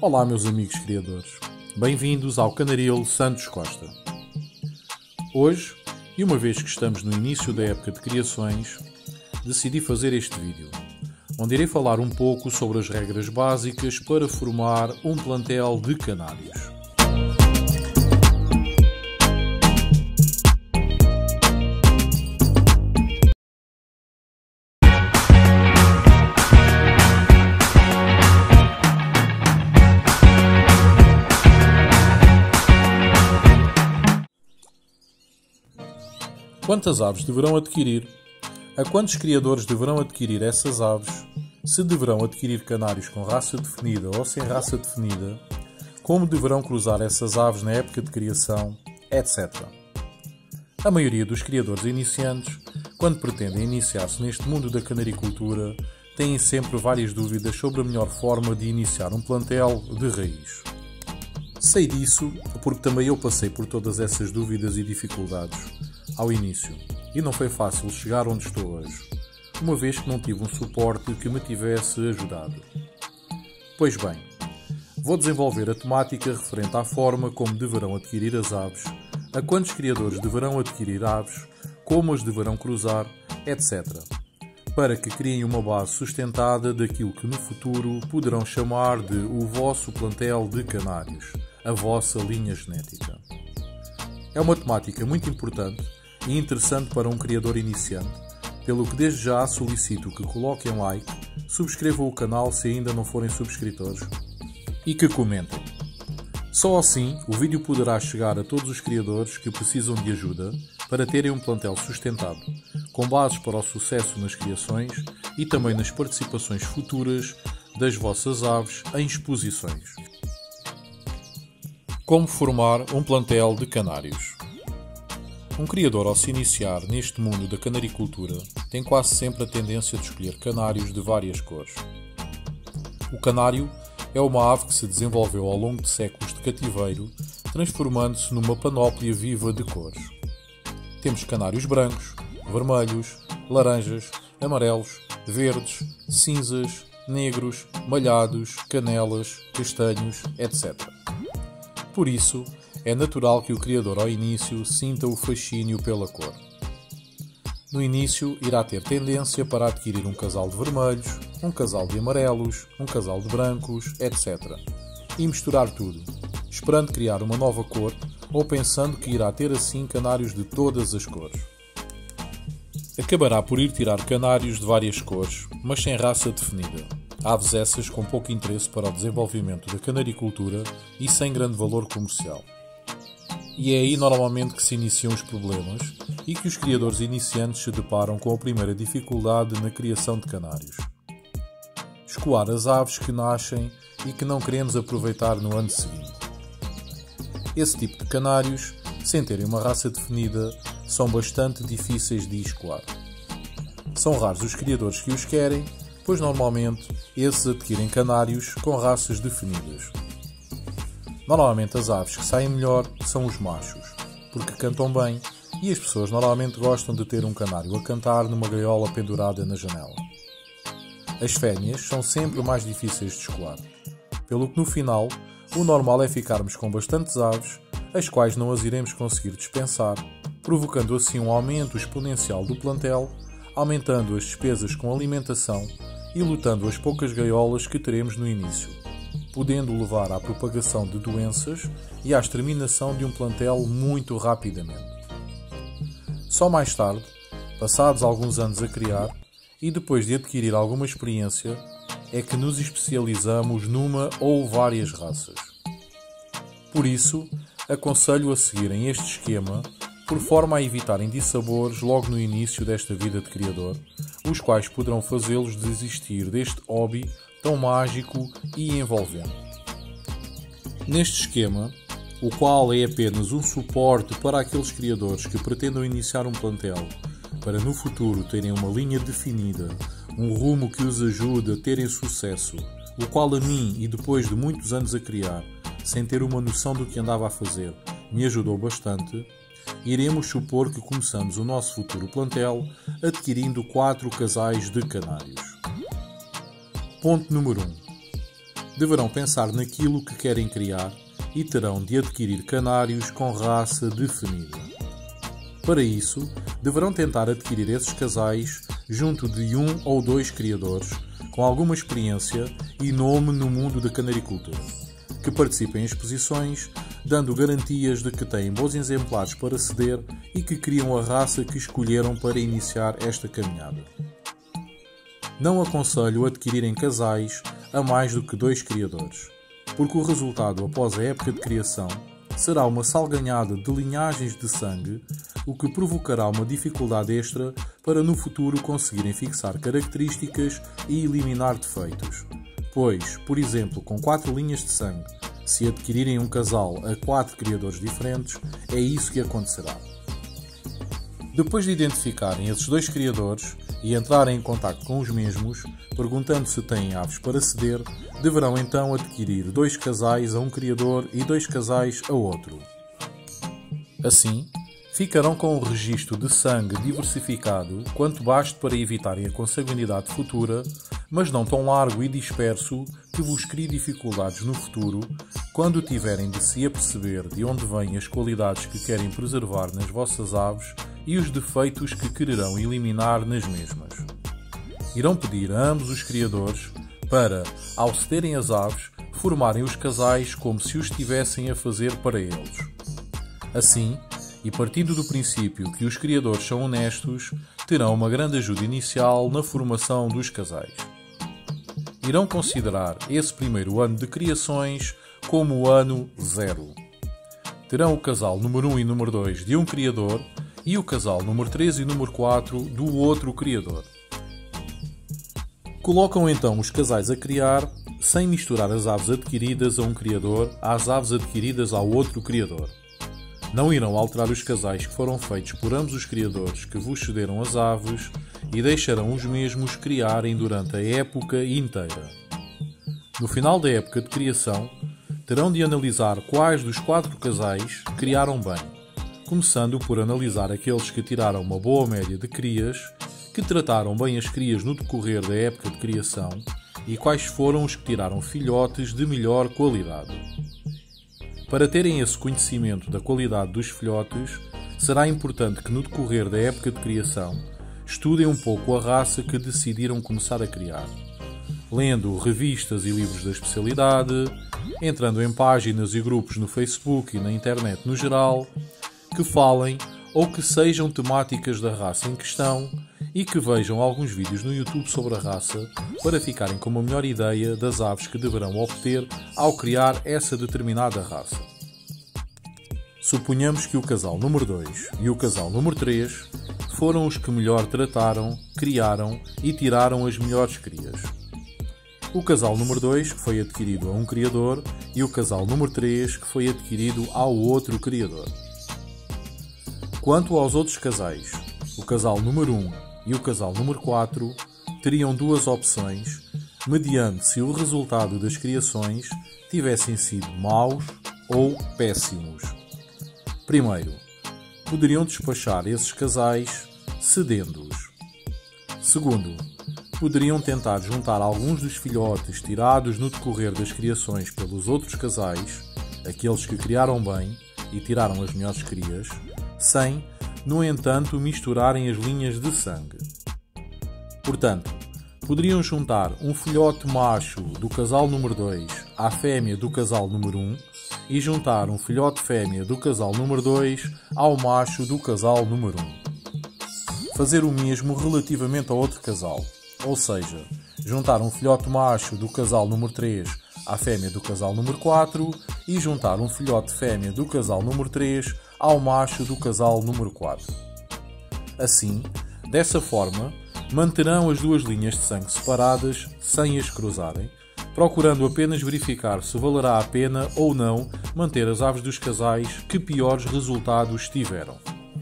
Olá meus amigos criadores, bem-vindos ao Canaril Santos Costa. Hoje, e uma vez que estamos no início da época de criações, decidi fazer este vídeo, onde irei falar um pouco sobre as regras básicas para formar um plantel de canários. Quantas aves deverão adquirir? A quantos criadores deverão adquirir essas aves? Se deverão adquirir canários com raça definida ou sem raça definida? Como deverão cruzar essas aves na época de criação? Etc. A maioria dos criadores iniciantes, quando pretendem iniciar-se neste mundo da canaricultura, têm sempre várias dúvidas sobre a melhor forma de iniciar um plantel de raiz. Sei disso porque também eu passei por todas essas dúvidas e dificuldades ao início, e não foi fácil chegar onde estou hoje, uma vez que não tive um suporte que me tivesse ajudado. Pois bem, vou desenvolver a temática referente à forma como deverão adquirir as aves, a quantos criadores deverão adquirir aves, como as deverão cruzar, etc., para que criem uma base sustentada daquilo que no futuro poderão chamar de o vosso plantel de canários, a vossa linha genética. É uma temática muito importante e interessante para um criador iniciante, pelo que desde já solicito que coloquem like, subscrevam o canal se ainda não forem subscritores e que comentem. Só assim o vídeo poderá chegar a todos os criadores que precisam de ajuda para terem um plantel sustentado, com bases para o sucesso nas criações e também nas participações futuras das vossas aves em exposições. Como formar um plantel de canários? Um criador, ao se iniciar neste mundo da canaricultura, tem quase sempre a tendência de escolher canários de várias cores. O canário é uma ave que se desenvolveu ao longo de séculos de cativeiro, transformando-se numa panóplia viva de cores. Temos canários brancos, vermelhos, laranjas, amarelos, verdes, cinzas, negros, malhados, canelas, castanhos, etc. Por isso, é natural que o criador ao início sinta o fascínio pela cor. No início irá ter tendência para adquirir um casal de vermelhos, um casal de amarelos, um casal de brancos, etc. E misturar tudo, esperando criar uma nova cor ou pensando que irá ter assim canários de todas as cores. Acabará por ir tirar canários de várias cores, mas sem raça definida. Aves essas com pouco interesse para o desenvolvimento da canaricultura e sem grande valor comercial. E é aí normalmente que se iniciam os problemas e que os criadores iniciantes se deparam com a primeira dificuldade na criação de canários. Escoar as aves que nascem e que não queremos aproveitar no ano seguinte. Esse tipo de canários, sem terem uma raça definida, são bastante difíceis de escoar. São raros os criadores que os querem, pois normalmente esses adquirem canários com raças definidas. Normalmente as aves que saem melhor são os machos, porque cantam bem e as pessoas normalmente gostam de ter um canário a cantar numa gaiola pendurada na janela. As fêmeas são sempre mais difíceis de escoar, pelo que no final o normal é ficarmos com bastantes aves, as quais não as iremos conseguir dispensar, provocando assim um aumento exponencial do plantel, aumentando as despesas com alimentação e lotando as poucas gaiolas que teremos no início, podendo levar à propagação de doenças e à exterminação de um plantel muito rapidamente. Só mais tarde, passados alguns anos a criar e depois de adquirir alguma experiência, é que nos especializamos numa ou várias raças. Por isso, aconselho a seguirem este esquema, por forma a evitarem dissabores logo no início desta vida de criador, os quais poderão fazê-los desistir deste hobby tão mágico e envolvente. Neste esquema, o qual é apenas um suporte para aqueles criadores que pretendam iniciar um plantel, para no futuro terem uma linha definida, um rumo que os ajude a terem sucesso, o qual a mim, e depois de muitos anos a criar, sem ter uma noção do que andava a fazer, me ajudou bastante, iremos supor que começamos o nosso futuro plantel adquirindo 4 casais de canários. Ponto número 1. deverão pensar naquilo que querem criar e terão de adquirir canários com raça definida. Para isso, deverão tentar adquirir esses casais junto de um ou dois criadores com alguma experiência e nome no mundo da canaricultura, que participem em exposições, dando garantias de que têm bons exemplares para ceder e que criam a raça que escolheram para iniciar esta caminhada. Não aconselho adquirirem casais a mais do que 2 criadores, porque o resultado após a época de criação será uma salganhada de linhagens de sangue, o que provocará uma dificuldade extra para no futuro conseguirem fixar características e eliminar defeitos. Pois, por exemplo, com 4 linhas de sangue, se adquirirem um casal a 4 criadores diferentes, é isso que acontecerá. Depois de identificarem esses 2 criadores e entrarem em contacto com os mesmos, perguntando se têm aves para ceder, deverão então adquirir 2 casais a um criador e 2 casais a outro. Assim, ficarão com um registro de sangue diversificado quanto baste para evitarem a consanguinidade futura, mas não tão largo e disperso que vos crie dificuldades no futuro, quando tiverem de se aperceber de onde vêm as qualidades que querem preservar nas vossas aves e os defeitos que quererão eliminar nas mesmas. Irão pedir a ambos os criadores para, ao cederem as aves, formarem os casais como se os estivessem a fazer para eles. Assim, e partindo do princípio que os criadores são honestos, terão uma grande ajuda inicial na formação dos casais. Irão considerar esse primeiro ano de criações como o ano 0. Terão o casal número 1 e número 2 de um criador e o casal número 3 e número 4 do outro criador. Colocam então os casais a criar, sem misturar as aves adquiridas a um criador às aves adquiridas ao outro criador. Não irão alterar os casais que foram feitos por ambos os criadores que vos cederam as aves e deixarão os mesmos criarem durante a época inteira. No final da época de criação, terão de analisar quais dos 4 casais criaram bem, começando por analisar aqueles que tiraram uma boa média de crias, que trataram bem as crias no decorrer da época de criação e quais foram os que tiraram filhotes de melhor qualidade. Para terem esse conhecimento da qualidade dos filhotes, será importante que no decorrer da época de criação estudem um pouco a raça que decidiram começar a criar, lendo revistas e livros da especialidade, entrando em páginas e grupos no Facebook e na internet no geral, que falem ou que sejam temáticas da raça em questão e que vejam alguns vídeos no YouTube sobre a raça para ficarem com uma melhor ideia das aves que deverão obter ao criar essa determinada raça. Suponhamos que o casal número 2 e o casal número 3 foram os que melhor trataram, criaram e tiraram as melhores crias. O casal número 2 que foi adquirido a um criador e o casal número 3 que foi adquirido ao outro criador. Quanto aos outros casais, o casal número 1 e o casal número 4 teriam 2 opções, mediante se o resultado das criações tivessem sido maus ou péssimos. Primeiro, poderiam despachar esses casais cedendo-os. Segundo, poderiam tentar juntar alguns dos filhotes tirados no decorrer das criações pelos outros casais, aqueles que criaram bem e tiraram as melhores crias, sem, no entanto, misturarem as linhas de sangue. Portanto, poderiam juntar um filhote macho do casal número 2 à fêmea do casal número 1 e juntar um filhote fêmea do casal número 2 ao macho do casal número 1. Fazer o mesmo relativamente ao outro casal, ou seja, juntar um filhote macho do casal número 3 à fêmea do casal número 4 e juntar um filhote fêmea do casal número 3 ao macho do casal número 4. Assim, dessa forma, manterão as 2 linhas de sangue separadas sem as cruzarem, procurando apenas verificar se valerá a pena ou não manter as aves dos casais que piores resultados tiveram.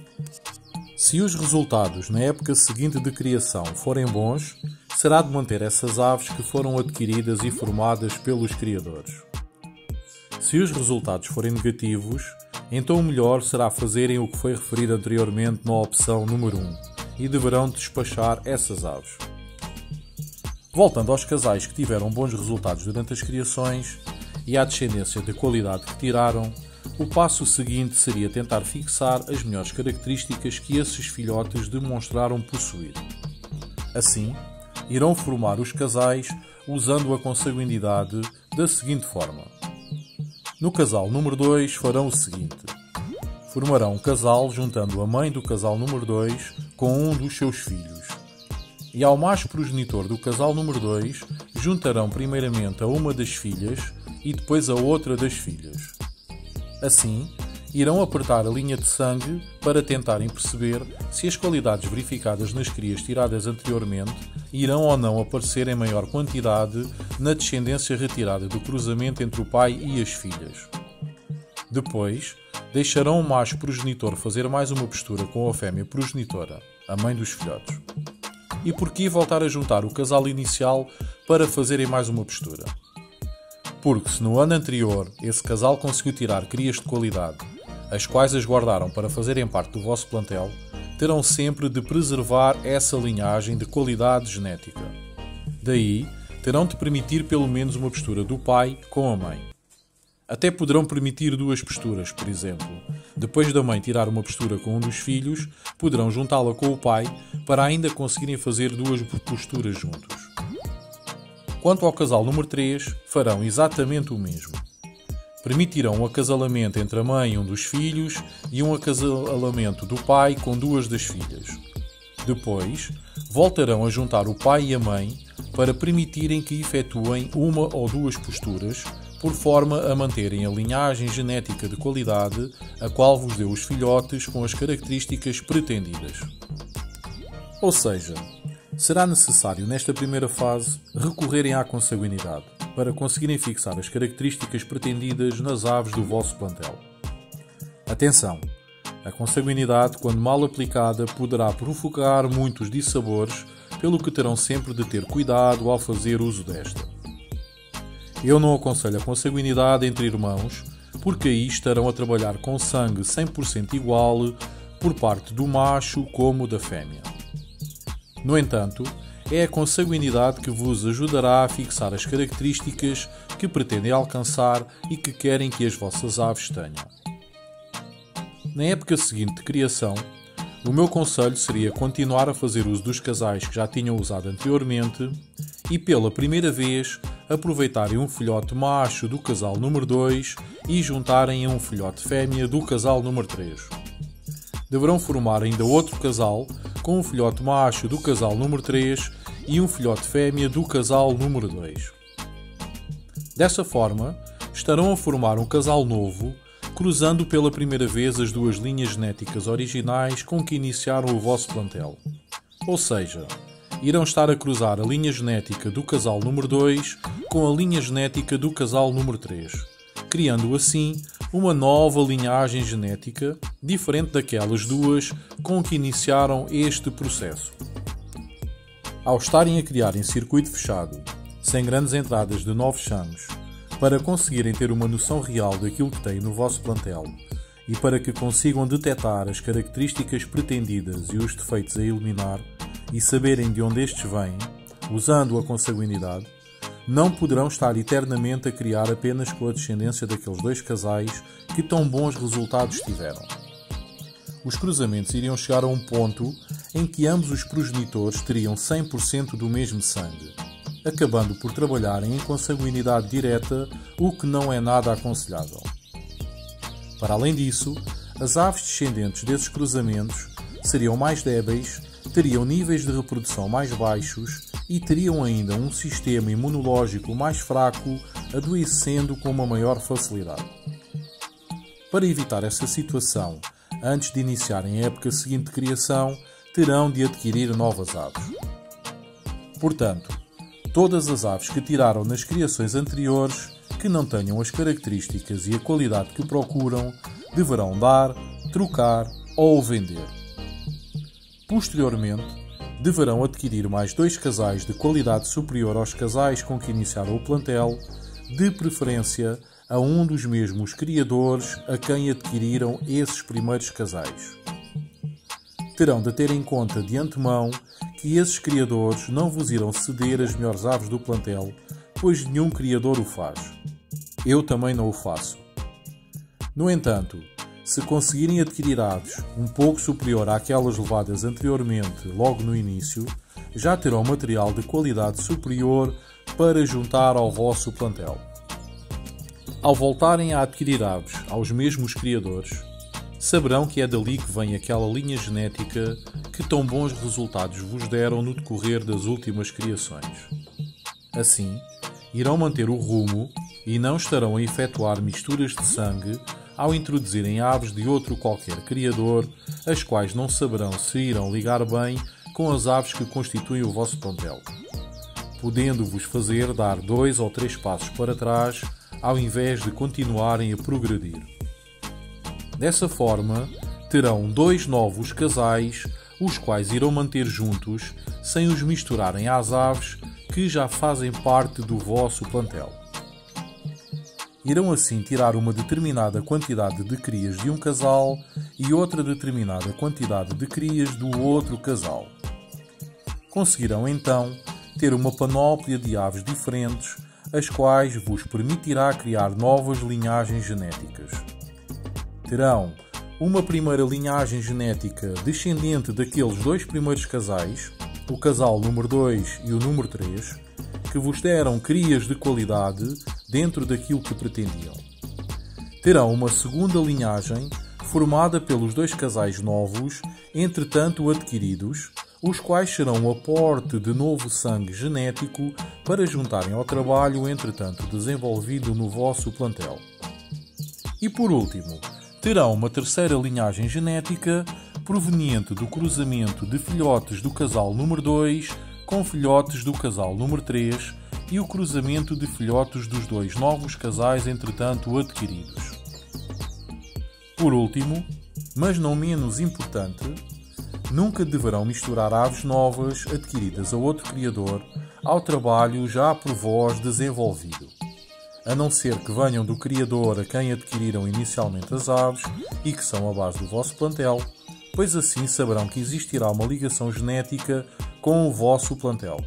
Se os resultados na época seguinte de criação forem bons, será de manter essas aves que foram adquiridas e formadas pelos criadores. Se os resultados forem negativos, então o melhor será fazerem o que foi referido anteriormente na opção número 1 e deverão despachar essas aves. Voltando aos casais que tiveram bons resultados durante as criações e à descendência de qualidade que tiraram, o passo seguinte seria tentar fixar as melhores características que esses filhotes demonstraram possuir. Assim, irão formar os casais usando a consanguinidade da seguinte forma. No casal número 2 farão o seguinte. Formarão um casal juntando a mãe do casal número 2 com um dos seus filhos. E ao macho progenitor do casal número 2, juntarão primeiramente a uma das filhas e depois a outra das filhas. Assim, irão apertar a linha de sangue para tentarem perceber se as qualidades verificadas nas crias tiradas anteriormente irão ou não aparecer em maior quantidade na descendência retirada do cruzamento entre o pai e as filhas. Depois, deixarão o macho progenitor fazer mais uma postura com a fêmea progenitora, a mãe dos filhotes. E por que voltar a juntar o casal inicial para fazerem mais uma postura? Porque se no ano anterior esse casal conseguiu tirar crias de qualidade, as quais as guardaram para fazerem parte do vosso plantel, terão sempre de preservar essa linhagem de qualidade genética. Daí, terão de permitir pelo menos uma postura do pai com a mãe. Até poderão permitir duas posturas, por exemplo. Depois da mãe tirar uma postura com um dos filhos, poderão juntá-la com o pai para ainda conseguirem fazer duas posturas juntos. Quanto ao casal número 3, farão exatamente o mesmo. Permitirão um acasalamento entre a mãe e um dos filhos e um acasalamento do pai com duas das filhas. Depois, voltarão a juntar o pai e a mãe para permitirem que efetuem uma ou duas posturas, por forma a manterem a linhagem genética de qualidade a qual vos deu os filhotes com as características pretendidas. Ou seja, será necessário nesta primeira fase recorrerem à consanguinidade para conseguirem fixar as características pretendidas nas aves do vosso plantel. Atenção! A consanguinidade, quando mal aplicada, poderá provocar muitos dissabores, pelo que terão sempre de ter cuidado ao fazer uso desta. Eu não aconselho a consanguinidade entre irmãos, porque aí estarão a trabalhar com sangue 100% igual por parte do macho como da fêmea. No entanto, é a consanguinidade que vos ajudará a fixar as características que pretendem alcançar e que querem que as vossas aves tenham. Na época seguinte de criação, o meu conselho seria continuar a fazer uso dos casais que já tinham usado anteriormente e, pela primeira vez, aproveitarem um filhote macho do casal número 2 e juntarem a um filhote fêmea do casal número 3. Deverão formar ainda outro casal com um filhote macho do casal número 3 e um filhote fêmea do casal número 2. Dessa forma, estarão a formar um casal novo, cruzando pela primeira vez as duas linhas genéticas originais com que iniciaram o vosso plantel. Ou seja, irão estar a cruzar a linha genética do casal número 2 com a linha genética do casal número 3, criando assim uma nova linhagem genética, diferente daquelas duas com que iniciaram este processo. Ao estarem a criar em circuito fechado, sem grandes entradas de novos chamos, para conseguirem ter uma noção real daquilo que têm no vosso plantel e para que consigam detectar as características pretendidas e os defeitos a eliminar e saberem de onde estes vêm, usando a consanguinidade, não poderão estar eternamente a criar apenas com a descendência daqueles dois casais que tão bons resultados tiveram. Os cruzamentos iriam chegar a um ponto em que ambos os progenitores teriam 100% do mesmo sangue, acabando por trabalharem em consanguinidade direta, o que não é nada aconselhável. Para além disso, as aves descendentes desses cruzamentos seriam mais débeis, teriam níveis de reprodução mais baixos e teriam ainda um sistema imunológico mais fraco, adoecendo com uma maior facilidade. Para evitar essa situação, antes de iniciarem a época seguinte de criação, terão de adquirir novas aves. Portanto, todas as aves que tiraram nas criações anteriores, que não tenham as características e a qualidade que procuram, deverão dar, trocar ou vender. Posteriormente, deverão adquirir mais 2 casais de qualidade superior aos casais com que iniciaram o plantel, de preferência a um dos mesmos criadores a quem adquiriram esses primeiros casais. terão de ter em conta de antemão que esses criadores não vos irão ceder as melhores aves do plantel, pois nenhum criador o faz. Eu também não o faço. No entanto, se conseguirem adquirir aves um pouco superior àquelas levadas anteriormente, logo no início, já terão material de qualidade superior para juntar ao vosso plantel. Ao voltarem a adquirir aves aos mesmos criadores, saberão que é dali que vem aquela linha genética que tão bons resultados vos deram no decorrer das últimas criações. Assim, irão manter o rumo e não estarão a efetuar misturas de sangue ao introduzirem aves de outro qualquer criador, as quais não saberão se irão ligar bem com as aves que constituem o vosso plantel, podendo-vos fazer dar 2 ou 3 passos para trás ao invés de continuarem a progredir. Dessa forma, terão 2 novos casais, os quais irão manter juntos, sem os misturarem às aves que já fazem parte do vosso plantel. Irão assim tirar uma determinada quantidade de crias de um casal e outra determinada quantidade de crias do outro casal. Conseguirão então ter uma panóplia de aves diferentes, as quais vos permitirá criar novas linhagens genéticas. Terão uma primeira linhagem genética descendente daqueles 2 primeiros casais, o casal número 2 e o número 3, que vos deram crias de qualidade dentro daquilo que pretendiam. Terão uma segunda linhagem formada pelos 2 casais novos, entretanto adquiridos, os quais serão um aporte de novo sangue genético para juntarem ao trabalho entretanto desenvolvido no vosso plantel. E por último, terão uma terceira linhagem genética proveniente do cruzamento de filhotes do casal número 2 com filhotes do casal número 3 e o cruzamento de filhotes dos 2 novos casais entretanto adquiridos. Por último, mas não menos importante, nunca deverão misturar aves novas adquiridas a outro criador ao trabalho já por vós desenvolvido, a não ser que venham do criador a quem adquiriram inicialmente as aves e que são a base do vosso plantel, pois assim saberão que existirá uma ligação genética com o vosso plantel.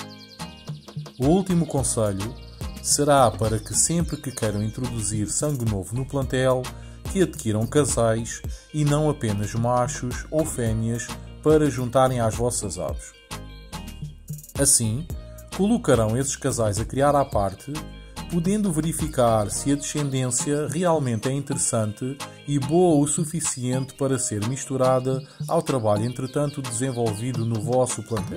O último conselho será para que sempre que queiram introduzir sangue novo no plantel, que adquiram casais e não apenas machos ou fêmeas para juntarem às vossas aves. Assim, colocarão esses casais a criar à parte, podendo verificar se a descendência realmente é interessante e boa o suficiente para ser misturada ao trabalho entretanto desenvolvido no vosso plantel.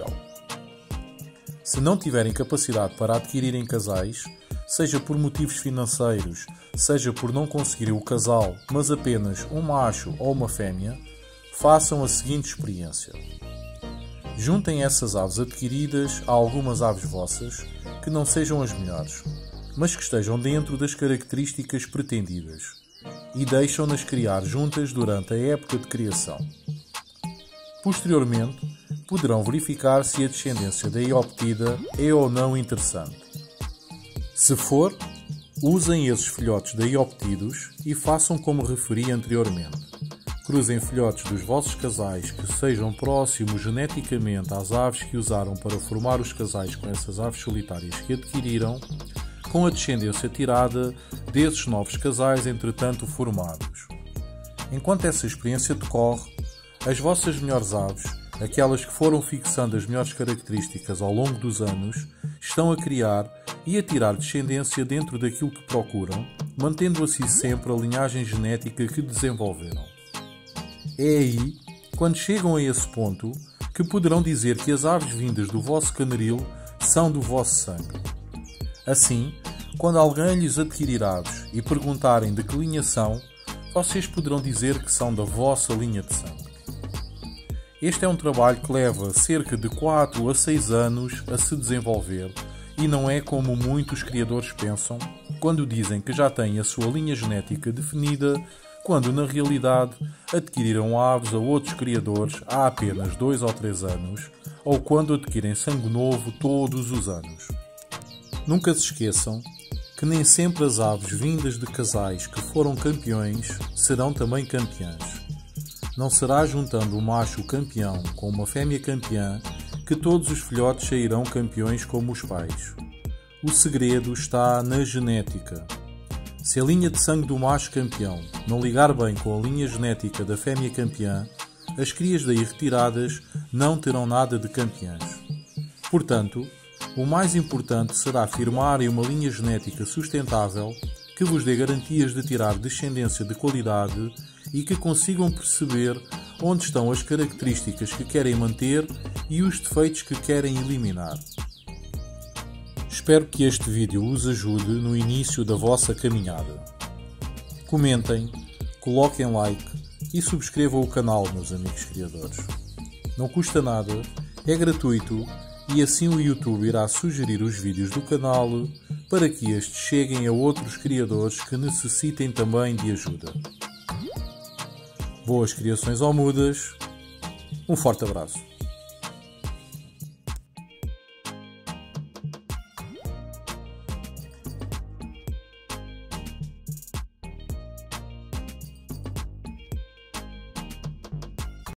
Se não tiverem capacidade para adquirirem casais, seja por motivos financeiros, seja por não conseguirem o casal, mas apenas um macho ou uma fêmea, façam a seguinte experiência. Juntem essas aves adquiridas a algumas aves vossas que não sejam as melhores, mas que estejam dentro das características pretendidas, e deixam-nas criar juntas durante a época de criação. Posteriormente, poderão verificar se a descendência daí obtida é ou não interessante. Se for, usem esses filhotes daí obtidos e façam como referi anteriormente. Cruzem filhotes dos vossos casais que sejam próximos geneticamente às aves que usaram para formar os casais com essas aves solitárias que adquiriram, com a descendência tirada desses novos casais entretanto formados. Enquanto essa experiência decorre, as vossas melhores aves, aquelas que foram fixando as melhores características ao longo dos anos, estão a criar e a tirar descendência dentro daquilo que procuram, mantendo assim sempre a linhagem genética que desenvolveram. É aí, quando chegam a esse ponto, que poderão dizer que as aves vindas do vosso canaril são do vosso sangue. Assim, quando alguém lhes adquirir aves e perguntarem de que linha são, vocês poderão dizer que são da vossa linha de sangue. Este é um trabalho que leva cerca de 4 a 6 anos a se desenvolver e não é como muitos criadores pensam quando dizem que já têm a sua linha genética definida, quando na realidade adquiriram aves a outros criadores há apenas 2 ou 3 anos ou quando adquirem sangue novo todos os anos. Nunca se esqueçam que nem sempre as aves vindas de casais que foram campeões serão também campeãs. Não será juntando um macho campeão com uma fêmea campeã que todos os filhotes sairão campeões como os pais. O segredo está na genética. Se a linha de sangue do macho campeão não ligar bem com a linha genética da fêmea campeã, as crias daí retiradas não terão nada de campeãs. Portanto, o mais importante será firmarem uma linha genética sustentável que vos dê garantias de tirar descendência de qualidade e que consigam perceber onde estão as características que querem manter e os defeitos que querem eliminar. Espero que este vídeo os ajude no início da vossa caminhada. Comentem, coloquem like e subscrevam o canal, meus amigos criadores. Não custa nada, é gratuito e assim o YouTube irá sugerir os vídeos do canal para que estes cheguem a outros criadores que necessitem também de ajuda. Boas criações ao mudas, um forte abraço.